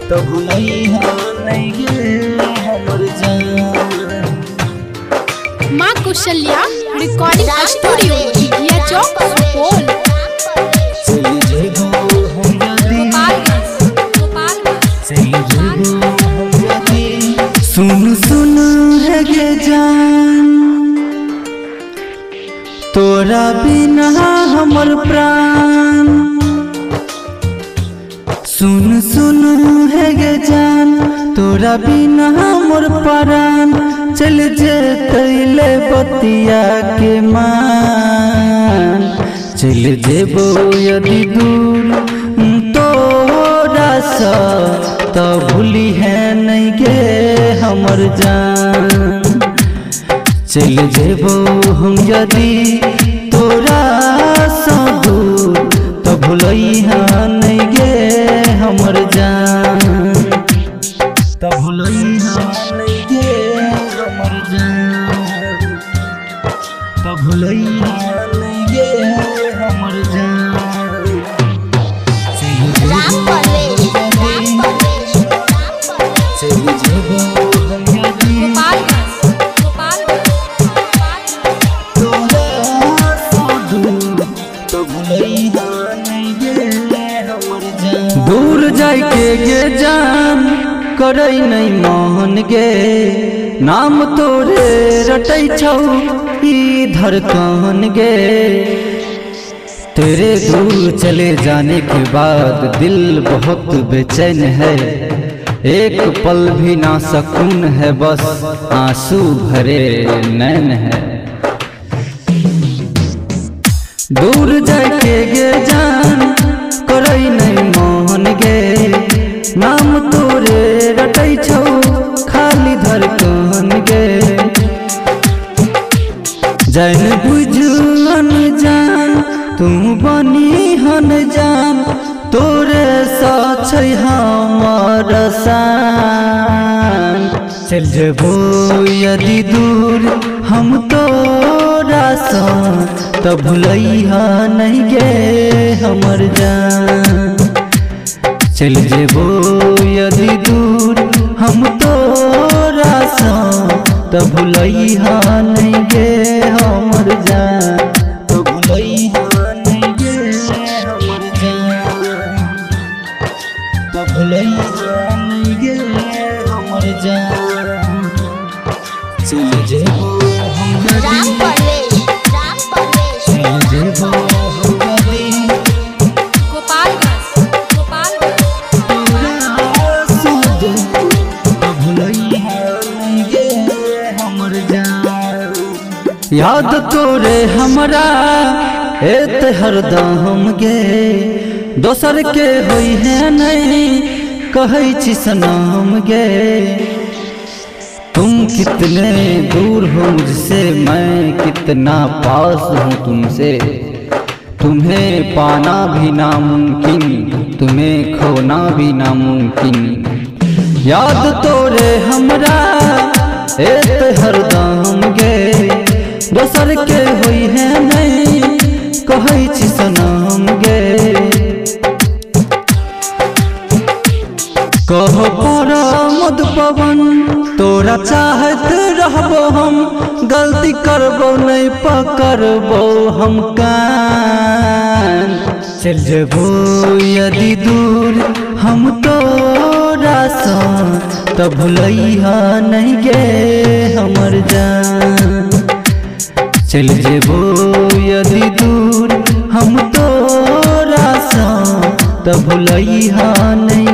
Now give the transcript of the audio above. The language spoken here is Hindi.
तो भुलैया नहीं गे हमर जान। माँ कौशल्या रिकॉर्डिंग स्टूडियो जिया चौक सुपौल। चली जेबो हम यदि चली जेबो हम यदि सुन सुन है गे जान तोरा बिना हमर प्राण। सुन सुन है गे जान तोरा बिना हमर प्राण। चल जेतैले बतिया के मान चल जेबो यदि दूर तोरा सा तो भूली है नहीं गे हमर जान। चल जेबो हम यदि तोरा सा दूर तो भूलैया नहीं गे हमर जान। तो भूलैया नहीं गे हमर जान। तो भूलैया नहीं गे हमर जान। चल जेबो हम यदि दूर जाय के गे जान करई नहीं मोहन गे नाम तोरे रटै छौ इधर कहन गे। तेरे दूर चले जाने के बाद दिल बहुत बेचैन है। एक पल भी ना सकून है बस आंसू भरे नैन है। दूर जाके गे जान करई नहीं मोहन गे नाम तोरे रटै छौ खाली धड़कन गे। जान बुझन जान तू बनी हन जान तोरे साथ हमर सान। चल जेबो यदि दूर हम तोरा सा तो भूलैया नहीं गे हमर जान। चल जेबो यदि दूर हम तोरा सा तो भूलैया नहीं गे हमर जान। तो भूलैया नहीं गे हमर जान। तो भूलैया नहीं गे हमर जान। चल जेबो हम यदि चल जेबो हम यदि तोरा साथ तो भूलैया नहीं गे हमर जान। याद तोरे हमरा एत हरदम गे दोसर के होई है नहीं कहै छी सनम गे। तुम कितने दूर हो मुझसे मैं कितना पास हूँ तुमसे। तुम्हें पाना भी नामुमकिन तुम्हें खोना भी नामुमकिन। याद तोरे हमरा एत हरदम गे दोसर के होई है नहीं कहै छी सनम गे। कहो परा मद पवन तोरा चाहत रहबो हम गलती करबो नहीं पकड़बो हम कान। चल जेबो यदि दूर हम तोरा सा तो भूलैया नहीं गे हमर जान। चल जेबो यदि दूर हम तोरा सा तो भूलैया नहीं